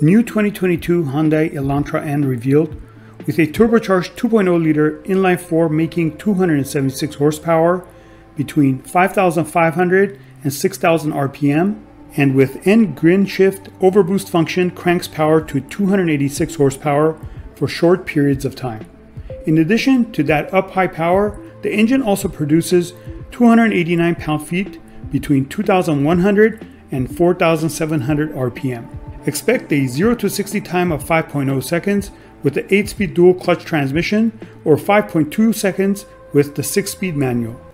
New 2022 Hyundai Elantra N revealed with a turbocharged 2.0-liter inline-4 making 276 horsepower between 5,500 and 6,000 RPM, and with N grin shift overboost function cranks power to 286 horsepower for short periods of time. In addition to that up-high power, the engine also produces 289 pound-feet between 2,100 and 4,700 RPM. Expect a 0 to 60 time of 5.0 seconds with the 8-speed dual clutch transmission or 5.2 seconds with the 6-speed manual.